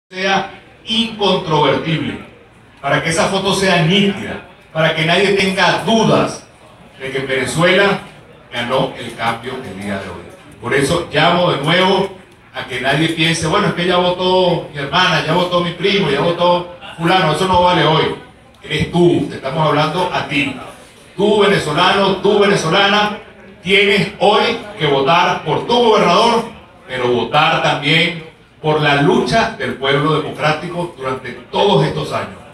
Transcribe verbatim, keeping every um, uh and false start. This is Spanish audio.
sea incontrovertible, para que esa foto sea nítida, para que nadie tenga dudas de que Venezuela ganó el cambio el día de hoy. Por eso llamo de nuevo a que nadie piense, bueno, es que ya votó mi hermana, ya votó mi primo, ya votó fulano, eso no vale hoy. Eres tú, te estamos hablando a ti. Tú venezolano, tú venezolana, tienes hoy que votar por tu gobernador, pero votar también por la lucha del pueblo democrático durante todos estos años.